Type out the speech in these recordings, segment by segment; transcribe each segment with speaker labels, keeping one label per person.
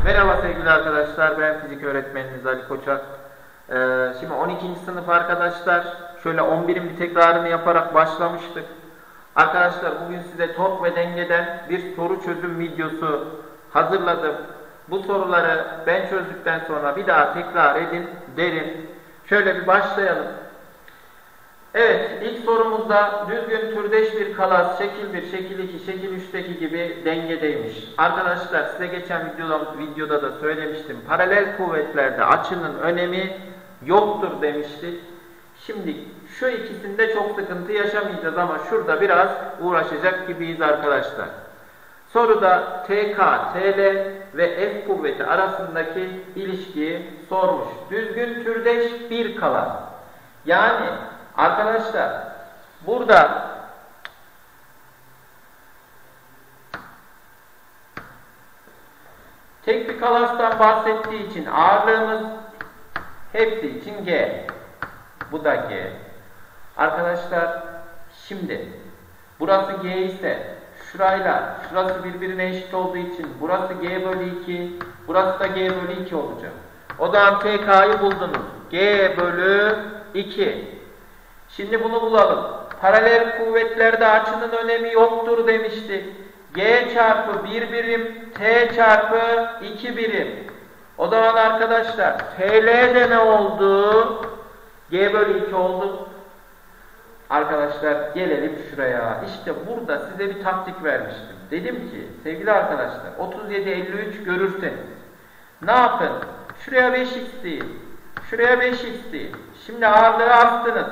Speaker 1: Merhaba sevgili arkadaşlar, ben fizik öğretmeniniz Ali Koçak. Şimdi 12. sınıf arkadaşlar, şöyle 11'in bir tekrarını yaparak başlamıştık. Arkadaşlar bugün size tork ve dengeden bir soru çözüm videosu hazırladım. Bu soruları ben çözdükten sonra bir daha tekrar edin derim. Şöyle bir başlayalım. Evet, ilk sorumuzda düzgün türdeş bir kalas şekil 1, şekil 2, şekil 3'teki gibi dengedeymiş. Arkadaşlar size geçen videoda da söylemiştim. Paralel kuvvetlerde açının önemi yoktur demiştik. Şimdi şu ikisinde çok sıkıntı yaşamayacağız ama şurada biraz uğraşacak gibiyiz arkadaşlar. Soruda TK, TL ve F kuvveti arasındaki ilişkiyi sormuş. Düzgün türdeş bir kalas. Yani arkadaşlar burada tek bir kalastan bahsettiği için ağırlığımız hepsi için G. Bu da G. Arkadaşlar şimdi burası G ise şurası birbirine eşit olduğu için burası G bölü 2, burası da G bölü 2 olacak. O zaman TK'yı buldunuz. G bölü 2. Şimdi bunu bulalım. Paralel kuvvetlerde açının önemi yoktur demiştik. G çarpı 1 birim, T çarpı 2 birim. O zaman arkadaşlar TL'de ne oldu? G bölü 2 oldu. Arkadaşlar gelelim şuraya. İşte burada size bir taktik vermiştim. Dedim ki sevgili arkadaşlar 37-53 görürseniz ne yapın? Şuraya 5x deyin. Şuraya 5x deyin. Şimdi ağırlığı astınız.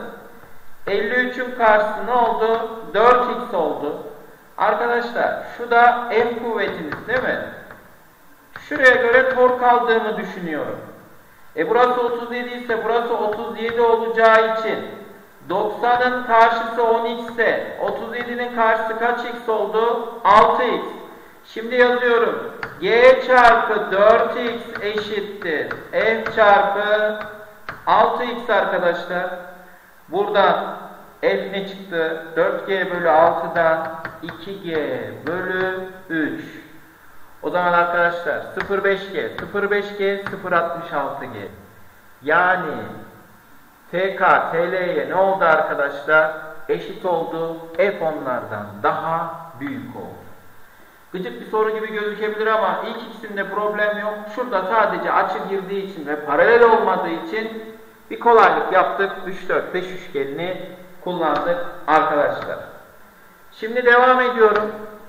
Speaker 1: 53'ün karşısı ne oldu? 4x oldu. Arkadaşlar şu da F kuvvetiniz değil mi? Şuraya göre tork aldığımı düşünüyorum. Burası 37 ise burası 37 olacağı için 90'ın karşısı 10x ise 37'nin karşısı kaç x oldu? 6x. Şimdi yazıyorum. G çarpı 4x eşittir F çarpı 6x arkadaşlar. Buradan F ne çıktı? 4G bölü 6'dan 2G bölü 3. O zaman arkadaşlar 0,5G, 0,5G, 0,66G. Yani TK, TL'ye ne oldu arkadaşlar? Eşit oldu. F onlardan daha büyük oldu. Gıcık bir soru gibi gözükebilir ama ilk ikisinde problem yok. Şurada sadece açı girdiği için ve paralel olmadığı için bir kolaylık yaptık. 3, 4, 5 üçgenini kullandık arkadaşlar. Şimdi devam ediyorum.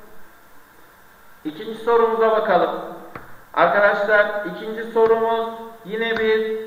Speaker 1: İkinci sorumuza bakalım. Arkadaşlar ikinci sorumuz yine bir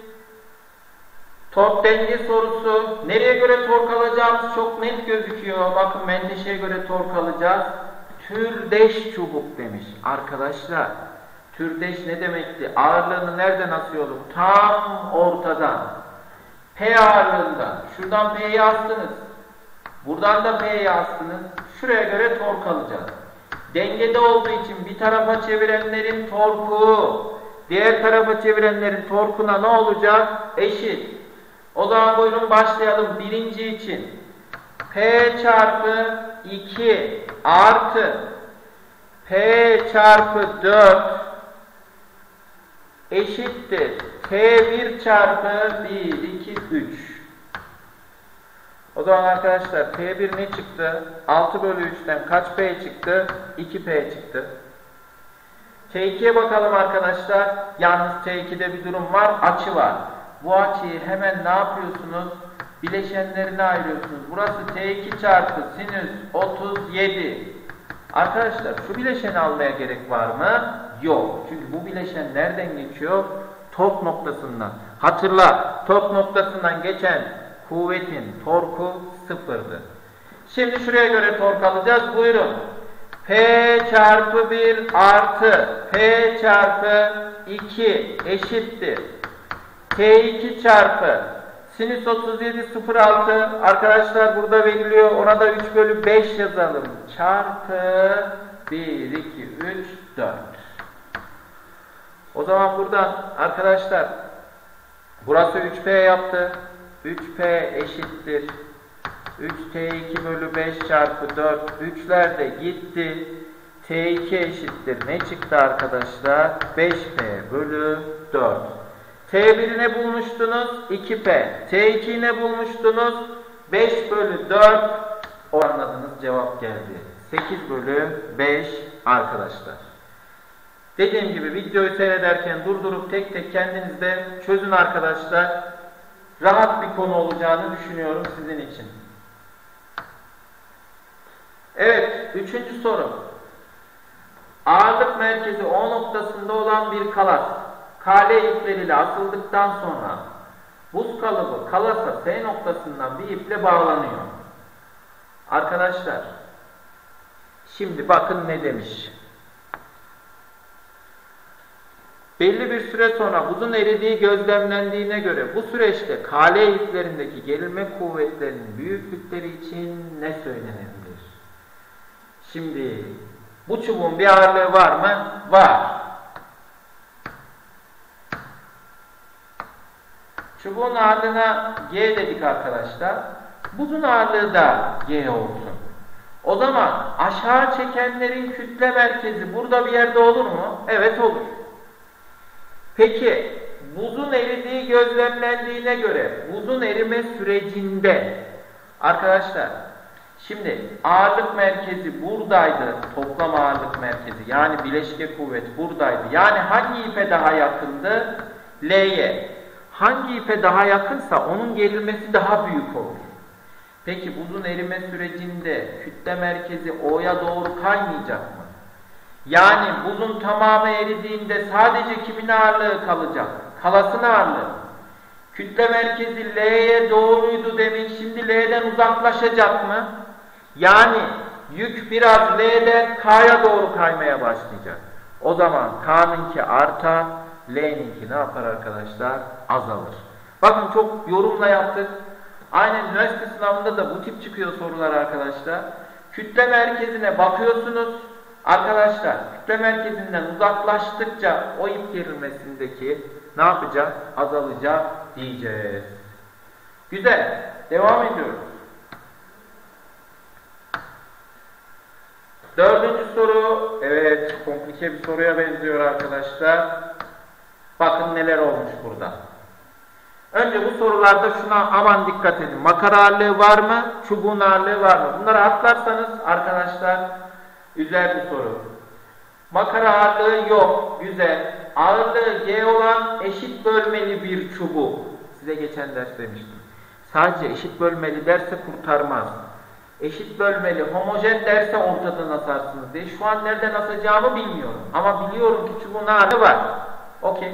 Speaker 1: tork denge sorusu. Nereye göre tork alacağımız çok net gözüküyor. Bakın menteşeye göre tork alacağız. Türdeş çubuk demiş. Arkadaşlar türdeş ne demekti? Ağırlığını nereden asıyorduk? Tam ortadan. P ağırlığından. Şuradan P'yi astınız. Buradan da P'yi astınız. Şuraya göre tork alacağız. Dengede olduğu için bir tarafa çevirenlerin torku diğer tarafa çevirenlerin torkuna ne olacak? Eşit. O zaman buyurun başlayalım. Birinci için P çarpı 2 artı P çarpı 4 eşittir P1 çarpı 1, 2, 3. O zaman arkadaşlar P1 ne çıktı? 6 bölü 3'ten kaç P çıktı? 2P çıktı. T2'ye bakalım arkadaşlar. Yalnız T2'de bir durum var. Açı var. Bu açıyı hemen ne yapıyorsunuz? Bileşenlerine ayırıyorsunuz. Burası T2 çarpı sinüs 37. Arkadaşlar şu bileşeni almaya gerek var mı? Yok. Çünkü bu bileşen nereden geçiyor? Tork noktasından. Hatırla, tork noktasından geçen kuvvetin torku sıfırdı. Şimdi şuraya göre tork alacağız. Buyurun. P çarpı 1 artı P çarpı 2 eşittir T2 çarpı sinüs 37 0,6 arkadaşlar burada veriliyor. Ona da 3 bölü 5 yazalım. Çarpı 1, 2, 3, 4. O zaman buradan arkadaşlar burası 3P yaptı. 3P eşittir 3T2 bölü 5 çarpı 4. 3'ler de gitti. T2 eşittir. Ne çıktı arkadaşlar? 5P bölü 4. T1'i ne bulmuştunuz? 2P. T2'yi ne bulmuştunuz? 5 bölü 4. O anladınız, cevap geldi. 8 bölü 5 arkadaşlar. Dediğim gibi videoyu seyrederken durdurup tek tek kendiniz de çözün arkadaşlar. Rahat bir konu olacağını düşünüyorum sizin için. Evet, 3. soru. Ağırlık merkezi O noktasında olan bir kalas KL ipleriyle asıldıktan sonra buz kalıbı kalasa S noktasından bir iple bağlanıyor. Arkadaşlar, şimdi bakın ne demiş. Belli bir süre sonra buzun eridiği gözlemlendiğine göre bu süreçte KL iplerindeki gerilme kuvvetlerinin büyüklükleri için ne söylenebilir? Şimdi bu çubuğun bir ağırlığı var mı? Var. Çubuğun ağırlığına G dedik arkadaşlar. Buzun ağırlığı da G olsun. O zaman aşağı çekenlerin kütle merkezi burada bir yerde olur mu? Evet, olur. Peki buzun eridiği gözlemlendiğine göre buzun erime sürecinde arkadaşlar, şimdi ağırlık merkezi buradaydı, toplam ağırlık merkezi yani bileşke kuvvet buradaydı. Yani hangi ipe daha yakındı? L'ye. Hangi ipe daha yakınsa onun gerilmesi daha büyük olur. Peki buzun erime sürecinde kütle merkezi O'ya doğru kaymayacak mı? Yani buzun tamamı eridiğinde sadece kimin ağırlığı kalacak? Kalasın ağırlığı. Kütle merkezi L'ye doğruydu demin, şimdi L'den uzaklaşacak mı? Yani yük biraz L'den K'ya doğru kaymaya başlayacak. O zaman K'nınki artar, L'ninki ne yapar arkadaşlar? Azalır. Bakın çok yorumla yaptık. Aynen üniversite sınavında da bu tip çıkıyor sorular arkadaşlar. Kütle merkezine bakıyorsunuz. Arkadaşlar kütle merkezinden uzaklaştıkça o ip gerilmesindeki ne yapacak? Azalacak diyeceğiz. Güzel. Devam ediyoruz. 4. soru. Evet, komplike bir soruya benziyor arkadaşlar. Bakın neler olmuş burada. Önce bu sorularda şuna aman dikkat edin. Makara ağırlığı var mı? Çubuğun ağırlığı var mı? Bunları atlarsanız arkadaşlar güzel bir soru. Makara ağırlığı yok. Güzel. Ağırlığı G olan eşit bölmeli bir çubuk. Size geçen ders demiştim. Sadece eşit bölmeli derse kurtarmaz. Eşit bölmeli, homojen derse ortadan asarsınız diye. Şu an nereden asacağımı bilmiyorum. Ama biliyorum ki çubuğun ağırlığı var. Okey.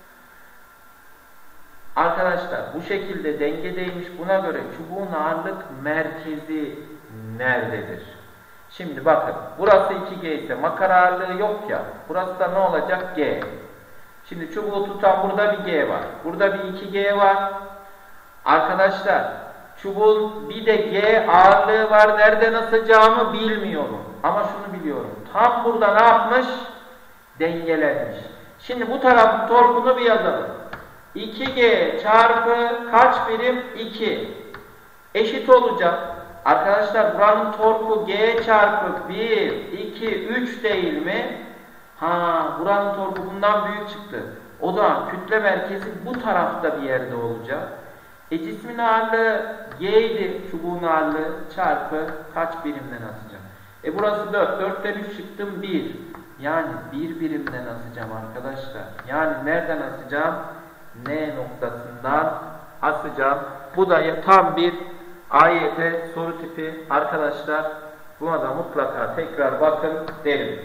Speaker 1: Arkadaşlar bu şekilde dengedeymiş. Buna göre çubuğun ağırlık merkezi nerededir? Şimdi bakın. Burası 2G ise makara ağırlığı yok ya. Burası da ne olacak? G. Şimdi çubuğu tutan burada bir G var. Burada bir 2G var. Arkadaşlar çubuğun bir de G ağırlığı var. Nereden asacağımı bilmiyorum. Ama şunu biliyorum. Tam burada ne yapmış? Dengelenmiş. Şimdi bu tarafın torkunu bir yazalım. 2G çarpı kaç birim? 2. Eşit olacak. Arkadaşlar buranın torku G çarpı 1, 2, 3 değil mi? Buranın torku bundan büyük çıktı. O zaman kütle merkezi bu tarafta bir yerde olacak. Cismin ağırlığı G idi, çubuğun ağırlığı çarpı kaç birimden asacağım? Burası 4. 4'ten 3 çıktım 1. Yani 1 birimden asacağım arkadaşlar. Yani nereden asacağım? N noktasından asacağım. Bu da tam bir AYT soru tipi arkadaşlar. Buna da mutlaka tekrar bakın derim.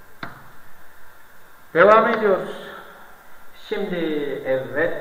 Speaker 1: Devam ediyoruz. Şimdi evet.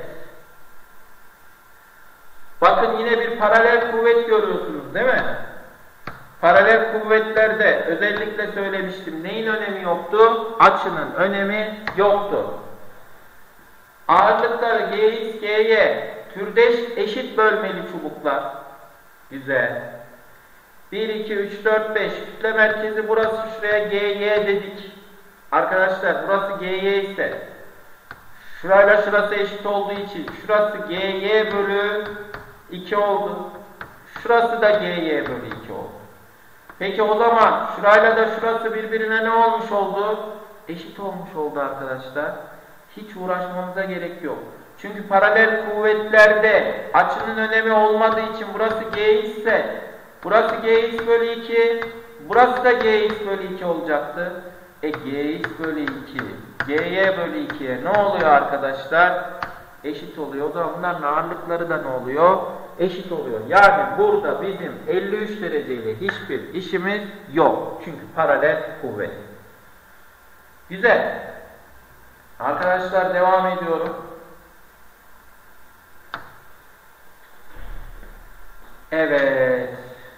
Speaker 1: Bakın yine bir paralel kuvvet görüyorsunuz değil mi? Paralel kuvvetlerde özellikle söylemiştim. Neyin önemi yoktu? Açının önemi yoktu. Ağırlıkları Gx, Gy, türdeş eşit bölmeli çubuklar. Güzel. 1, 2, 3, 4, 5. Kütle merkezi burası, şuraya Gy dedik. Arkadaşlar burası Gy ise şurayla şurası eşit olduğu için şurası Gy bölü 2 oldu. Şurası da Gy bölü 2 oldu. Peki o zaman şurayla da şurası birbirine ne olmuş oldu? Eşit olmuş oldu arkadaşlar. Hiç uğraşmamıza gerek yok. Çünkü paralel kuvvetlerde açının önemi olmadığı için burası G ise burası Gx bölü 2, burası da Gx bölü 2 olacaktı. Gx bölü 2, Gy bölü 2'ye ne oluyor arkadaşlar? Eşit oluyor. O zaman bunların ağırlıkları da ne oluyor? Eşit oluyor. Yani burada bizim 53 dereceyle hiçbir işimiz yok. Çünkü paralel kuvvet. Güzel. Arkadaşlar devam ediyorum. Evet.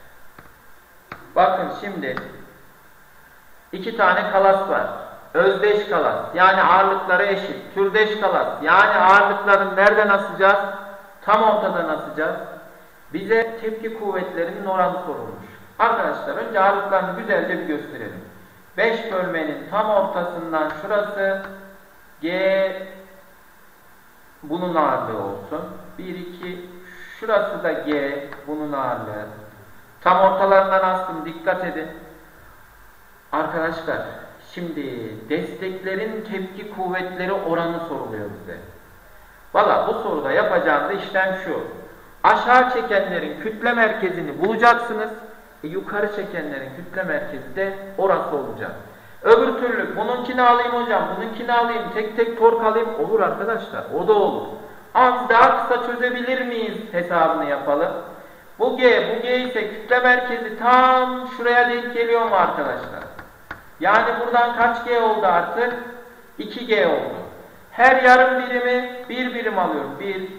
Speaker 1: Bakın şimdi 2 tane kalas var. Özdeş kalas. Yani ağırlıkları eşit. Türdeş kalas. Yani ağırlıklarını nereden asacağız? Tam ortadan asacağız. Bize tepki kuvvetlerinin oranı sorulmuş. Arkadaşlar önce ağırlıklarını güzelce bir gösterelim. 5 bölmenin tam ortasından şurası G bunun ağırlığı olsun. 1, 2, şurası da G bunun ağırlığı. Tam ortalarından astım. Dikkat edin. Arkadaşlar şimdi desteklerin tepki kuvvetleri oranı soruluyor bize. Valla bu soruda yapacağınız işlem şu. Aşağı çekenlerin kütle merkezini bulacaksınız. Yukarı çekenlerin kütle merkezi de orası olacak. Öbür türlü bununkini alayım hocam, bununkini alayım, tek tek tork alayım. Olur arkadaşlar, o da olur. Az daha kısa çözebilir miyiz hesabını yapalım. Bu G ise kütle merkezi tam şuraya denk geliyor mu arkadaşlar? Yani buradan kaç G oldu artık? 2G oldu. Her yarım birimi bir birim alıyorum.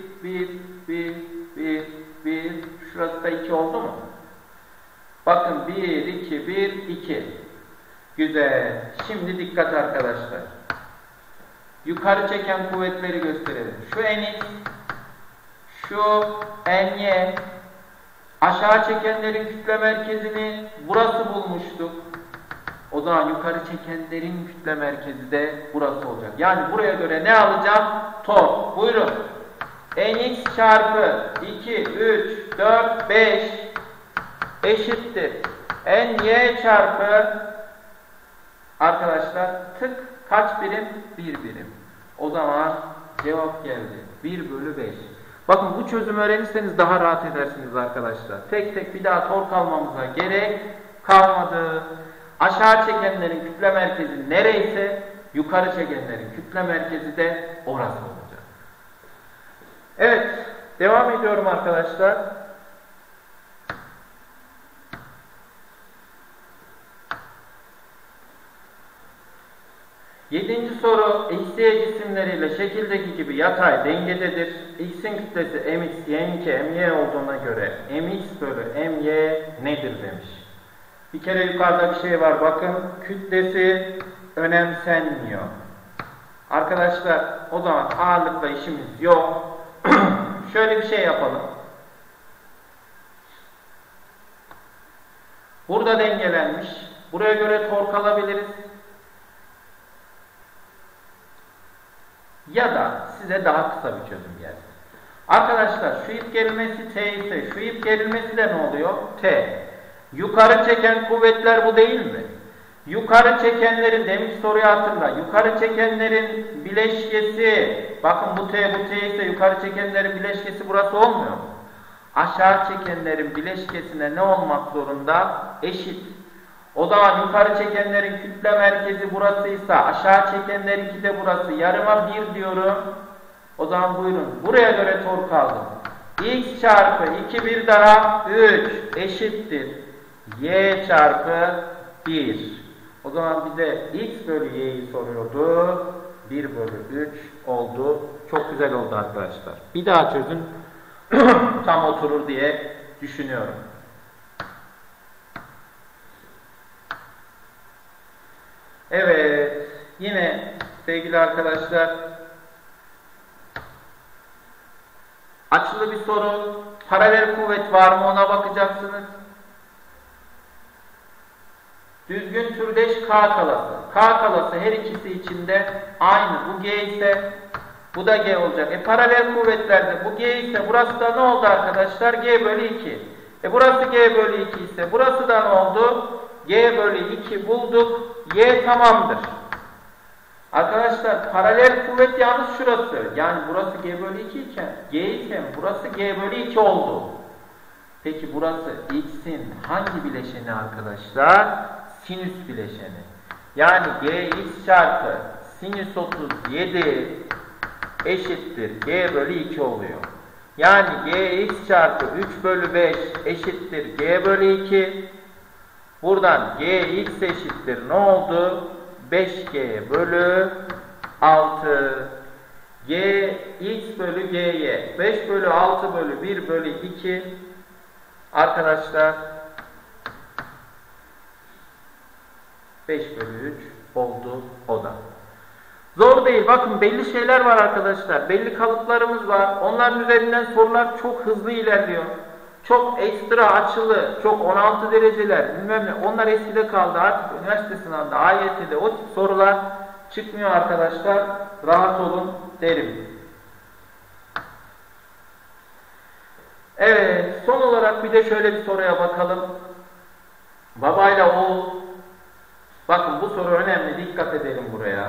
Speaker 1: 1. Şurası da 2 oldu mu? Bakın 1, 2, 1, 2. Güzel. Şimdi dikkat arkadaşlar. Yukarı çeken kuvvetleri gösterelim. Şu Nx, şu Ny. Aşağı çekenlerin kütle merkezini burası bulmuştuk. O zaman yukarı çekenlerin kütle merkezi de burası olacak. Yani buraya göre ne alacağım? Tork. Buyurun. Nx çarpı 2, 3, 4, 5 eşittir. Ny çarpı arkadaşlar tık kaç birim? 1 birim. O zaman cevap geldi. 1 bölü 5. Bakın bu çözümü öğrenirseniz daha rahat edersiniz arkadaşlar. Tek tek bir daha tork almamıza gerek kalmadı. Aşağı çekenlerin kütle merkezi nereyse yukarı çekenlerin kütle merkezi de orası olacak. Evet, devam ediyorum arkadaşlar. Yedinci soru, XY cisimleriyle şekildeki gibi yatay dengededir. X'in kütlesi mx, y'ninki my olduğuna göre mx bölü my nedir demiş. Bir kere yukarıda bir şey var, bakın kütlesi önemsenmiyor. Arkadaşlar o zaman ağırlıkla işimiz yok. Şöyle bir şey yapalım. Burada dengelenmiş. Buraya göre tork alabiliriz. Ya da size daha kısa bir çözüm gelsin. Arkadaşlar şu ip gerilmesi T ise şu ip gerilmesi de ne oluyor? T. Yukarı çeken kuvvetler bu değil mi? Yukarı çekenlerin, demin soruyu hatırla. Yukarı çekenlerin bileşkesi, bakın bu T ise yukarı çekenlerin bileşkesi burası olmuyor mu? Aşağı çekenlerin bileşkesine ne olmak zorunda? Eşit. O zaman yukarı çekenlerin kütle merkezi burasıysa aşağı çekenlerinki de burası. Yarıma 1 diyorum. O zaman buyurun. Buraya göre tork aldım. X çarpı 2 1 daha 3 eşittir. Y çarpı 1. O zaman bize X bölü Y'yi soruyordu. 1 bölü 3 oldu. Çok güzel oldu arkadaşlar. Bir daha çözün. Tam oturur diye düşünüyorum. Evet, yine sevgili arkadaşlar açılı bir soru. Paralel kuvvet var mı ona bakacaksınız. Düzgün türdeş K kalası. K kalası her ikisi içinde aynı. Bu G ise bu da G olacak. Paralel kuvvetlerde bu G ise burası da ne oldu arkadaşlar? G bölü 2. Burası G bölü 2 ise burası da ne oldu? G bölü 2 bulduk. Y tamamdır. Arkadaşlar paralel kuvvet yalnız şurası. Yani burası G bölü 2 iken G iken burası G bölü 2 oldu. Peki burası X'in hangi bileşeni arkadaşlar? Sinüs bileşeni. Yani Gx çarpı sinüs 37 eşittir G bölü 2 oluyor. Yani Gx çarpı 3 bölü 5 eşittir G bölü 2. Buradan Gx eşittir ne oldu? 5G bölü 6. Gx bölü Gy. 5 bölü 6 bölü 1 bölü 2. Arkadaşlar 5 bölü 3 oldu o da. Zor değil. Bakın belli şeyler var arkadaşlar. Belli kalıplarımız var. Onların üzerinden sorular çok hızlı ilerliyor. Çok ekstra açılı, çok 16 dereceler bilmem ne. Onlar eskide kaldı. Artık üniversite sınavında, AYT'de o tip sorular çıkmıyor arkadaşlar. Rahat olun derim. Evet. Son olarak bir de şöyle bir soruya bakalım. Babayla oğul. Bakın bu soru önemli. Dikkat edelim buraya.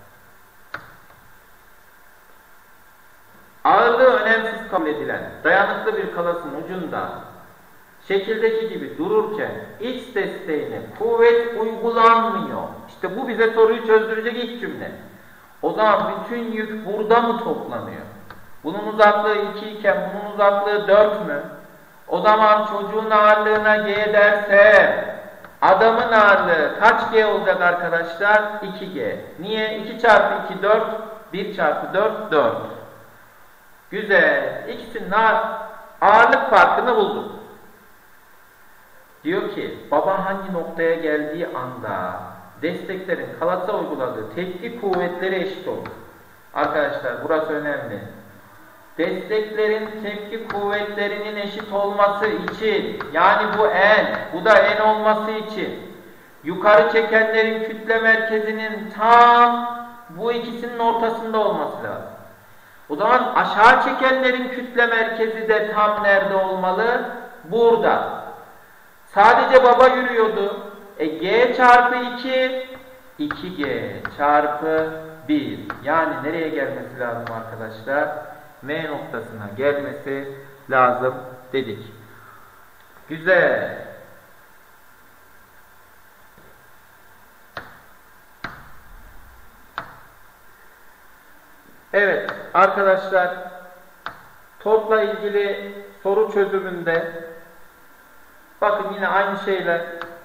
Speaker 1: Ağırlığı önemsiz kabul edilen dayanıklı bir kalasın ucunda şekildeki gibi dururken X desteğine kuvvet uygulanmıyor. İşte bu bize soruyu çözdürecek ilk cümle. O zaman bütün yük burada mı toplanıyor? Bunun uzaklığı 2 iken bunun uzaklığı 4 mü? O zaman çocuğun ağırlığına G derse adamın ağırlığı kaç G olacak arkadaşlar? 2G. Niye? 2 çarpı 2 4, 1 çarpı 4 4. Güzel. İkisinin ağırlık farkını bulduk. Diyor ki baba hangi noktaya geldiği anda desteklerin kalasa uyguladığı tepki kuvvetleri eşit olur. Arkadaşlar burası önemli. Desteklerin tepki kuvvetlerinin eşit olması için, yani bu N, bu da N olması için yukarı çekenlerin kütle merkezinin tam bu ikisinin ortasında olması lazım. O zaman aşağı çekenlerin kütle merkezi de tam nerede olmalı? Burada. Sadece baba yürüyordu. G çarpı 2, 2G çarpı 1. Yani nereye gelmesi lazım arkadaşlar? M noktasına gelmesi lazım dedik. Güzel. Evet arkadaşlar, torkla ilgili soru çözümünde bakın yine aynı şeyler.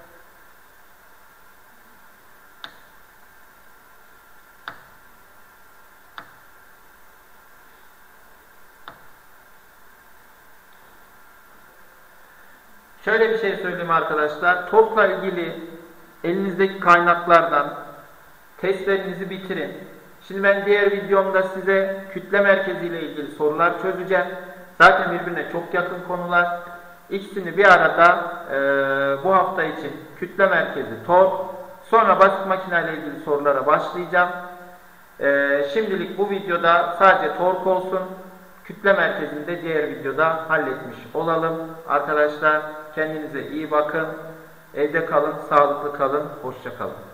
Speaker 1: Şöyle bir şey söyleyeyim arkadaşlar. Torkla ilgili elinizdeki kaynaklardan testlerinizi bitirin. Şimdi ben diğer videomda size kütle merkezi ile ilgili sorular çözeceğim. Zaten birbirine çok yakın konular. İkisini bir arada bu hafta için kütle merkezi, tork, sonra basit makine ile ilgili sorulara başlayacağım. Şimdilik bu videoda sadece tork olsun. Kütle merkezini de diğer videoda halletmiş olalım. Arkadaşlar kendinize iyi bakın. Evde kalın, sağlıklı kalın, hoşça kalın.